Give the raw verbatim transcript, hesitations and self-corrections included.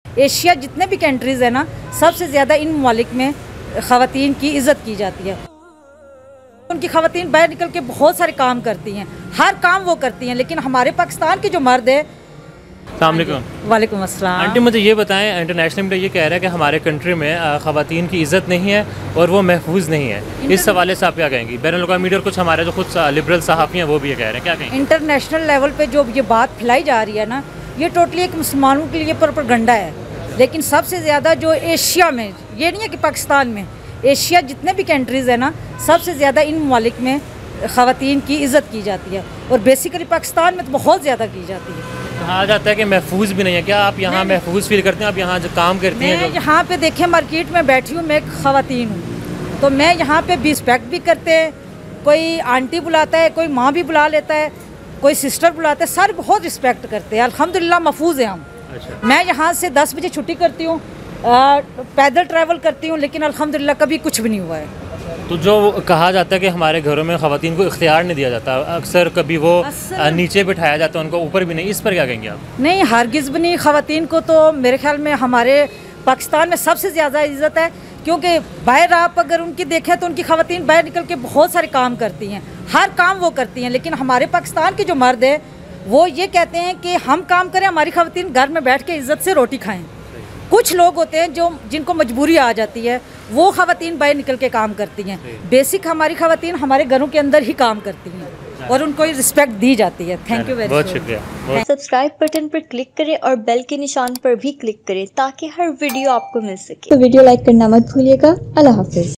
Asia जितने भी countries है ना, सबसे ज़्यादा इन ममालिक में ख़वातीन की इज़्ज़त की जाती है। उनकी ख़वातीन बाहर निकल के बहुत सारे काम करती हैं, हर काम वो करती हैं, लेकिन हमारे पाकिस्तान के जो मर्द है। वालेकुम अस्सलाम। आंटी, मुझे ये बताएं, इंटरनेशनल मीडिया ये कह रहा है कि हमारे कंट्री में ख़वातीन की इज़्ज़त नहीं है और वो महफूज नहीं है। इस हवाले से आप क्या कहेंगी? बैनुल-अक़वामी मीडिया और कुछ हमारे जो खुद लिबरल सहाफ़ी हैं वो भी ये कह रहे हैं, क्या कहेंगे? इंटरनेशनल लेवल पे जो ये बात फैलाई जा रही है ना, ये टोटली एक मुसलमानों के लिए प्रोपेगेंडा है। लेकिन सबसे ज़्यादा जो एशिया में, ये नहीं है कि पाकिस्तान में, एशिया जितने भी कंट्रीज़ है ना, सबसे ज़्यादा इन ममालिक में ख़वातीन की इज़्ज़त की जाती है और बेसिकली पाकिस्तान में तो बहुत ज़्यादा की जाती है। कहा जाता है कि महफूज भी नहीं है। क्या आप यहाँ महफूज फील करते हैं? आप यहाँ जो काम करती हैं? मैं यहाँ पे देखें, मार्केट में बैठी हूँ, मैं एक ख़वातीन हूँ, तो मैं यहाँ पे भी रिस्पेक्ट भी करते हैं। कोई आंटी बुलाता है, कोई माँ भी बुला लेता है, कोई सिस्टर बुलाता है, सारे बहुत रिस्पेक्ट करते हैं। अल्हम्दुलिल्लाह महफूज हैं हम। अच्छा। मैं यहाँ से दस बजे छुट्टी करती हूँ, पैदल ट्रैवल करती हूँ, लेकिन अल्हम्दुलिल्लाह कभी कुछ भी नहीं हुआ है। तो जो कहा जाता है कि हमारे घरों में ख़वातीन को इख्तियार नहीं दिया जाता, अक्सर कभी वो नीचे बिठाया जाता है, उनको ऊपर भी नहीं, इस पर क्या कहेंगे आप? नहीं, हरगिज़ भी नहीं। ख़वातीन को तो मेरे ख्याल में हमारे पाकिस्तान में सबसे ज़्यादा इज़्ज़त है, क्योंकि बाहर आप अगर उनकी देखें तो उनकी ख़वातीन बाहर निकल के बहुत सारे काम करती हैं, हर काम वो करती हैं। लेकिन हमारे पाकिस्तान के जो मर्द है वो ये कहते हैं कि हम काम करें, हमारी ख़वातीन घर में बैठ के इज़्ज़त से रोटी खाएँ। कुछ लोग होते हैं जो जिनको मजबूरी आ जाती है, वो ख़वातीन बाहर निकल के काम करती हैं। बेसिक हमारी ख़वातीन हमारे घरों के अंदर ही काम करती हैं और उनको रिस्पेक्ट दी जाती है। Thank you very much. बहुत शुक्रिया। सब्सक्राइब बटन पर क्लिक करें और बेल के निशान पर भी क्लिक करें ताकि हर वीडियो आपको मिल सके। तो वीडियो लाइक करना मत भूलिएगा। अल्लाह हाफिज़।